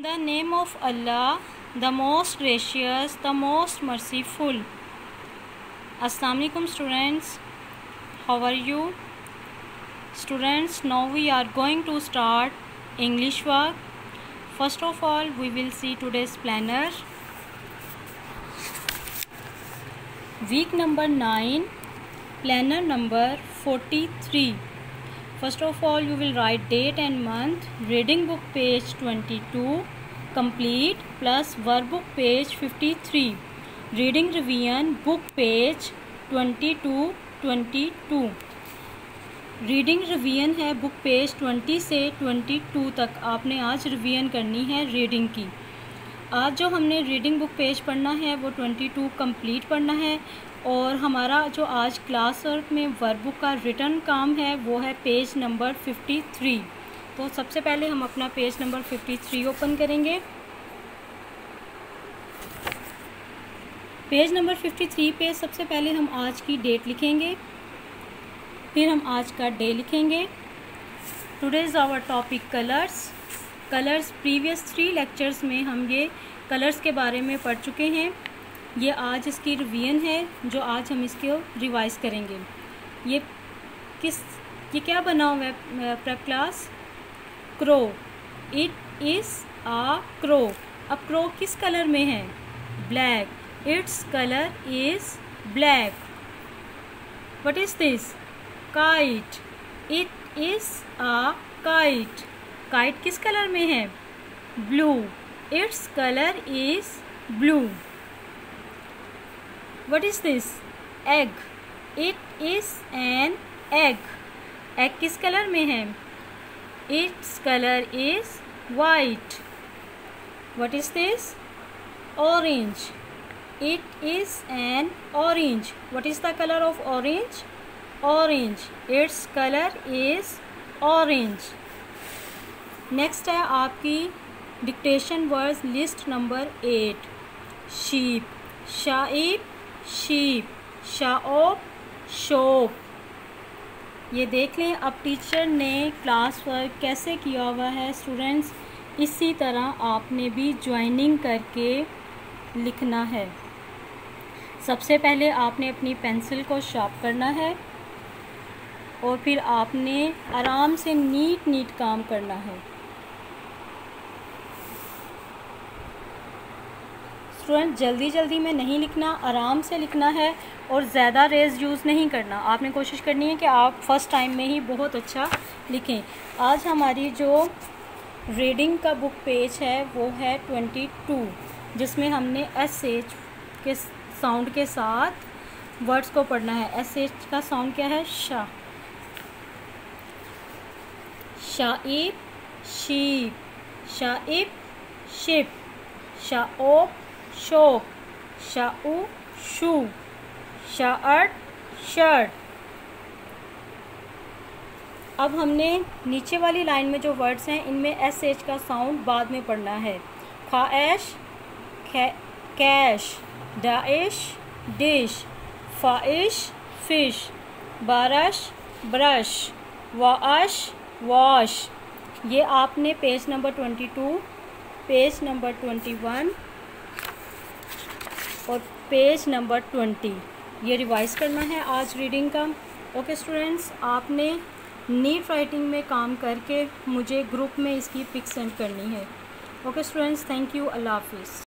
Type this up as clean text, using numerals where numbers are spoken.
the name of Allah, the most gracious, the most merciful. Assalamu alaikum students, how are you? Students, now we are going to start English work. First of all, we will see today's planner. Week number 9, planner number 43. First of all, you will write date and month, reading book page 22, complete, plus workbook page 53, reading revision book page 22. Reading revision है book page 20 से 22 तक आपने आज revision करनी है reading की। आज जो हमने रीडिंग बुक पेज पढ़ना है वो 22 कंप्लीट पढ़ना है और हमारा जो आज क्लास वर्क में वर्कबुक का रिटर्न काम है वो है पेज नंबर 53। तो सबसे पहले हम अपना पेज नंबर 53 ओपन करेंगे। पेज नंबर 53 पे सबसे पहले हम आज की डेट लिखेंगे, फिर हम आज का डे लिखेंगे। Today is our topic colours. Previous 3 lectures में हम ये कलर्स के बारे में पढ़ चुके हैं। ये आज इसकी रिवीजन है जो आज हम इसको रिवाइज करेंगे। ये क्या बना हुआ है prep class? Crow. It is a crow. अब क्रो किस कलर में है? Black. Its colour is black. What is this? Kite. It is a kite. Kite किस कलर में है? Blue. Its colour is blue. What is this? Egg. It is an egg. Egg किस colour में है? Its colour is white. What is this? Orange. It is an orange. What is the colour of orange? Orange. Its color is orange. Next है आपकी dictation words list number 8। Sheep, शाइब, sheep, शाओप, shop. ये देख लें अब teacher ने class work कैसे किया हुआ है स्टूडेंट्स। इसी तरह आपने भी ज्वाइनिंग करके लिखना है। सबसे पहले आपने अपनी पेंसिल को शार्प करना है और फिर आपने आराम से नीट काम करना है। स्टूडेंट जल्दी में नहीं लिखना, आराम से लिखना है और ज़्यादा रेज यूज़ नहीं करना। आपने कोशिश करनी है कि आप फर्स्ट टाइम में ही बहुत अच्छा लिखें। आज हमारी जो रीडिंग का बुक पेज है वो है 22, जिसमें हमने SH के साउंड के साथ वर्ड्स को पढ़ना है। SH का साउंड क्या है? शा। शाइब, शीप, शाइब, शिप, शाओप, शोप, शाऊ, शू, शार्ट, शर्ट। अब हमने नीचे वाली लाइन में जो वर्ड्स हैं इनमें SH का साउंड बाद में पढ़ना है। खाएश, कैश, दाइश, डिश, फाइश, फिश, बारश, ब्रश, वाश, वॉश। ये आपने पेज नंबर 22, पेज नंबर 21 और पेज नंबर 20 ये रिवाइज करना है आज रीडिंग का। ओके स्टूडेंट्स, आपने नीट राइटिंग में काम करके मुझे ग्रुप में इसकी पिक सेंड करनी है। ओके स्टूडेंट्स, थैंक यू, अल्लाह हाफिज़।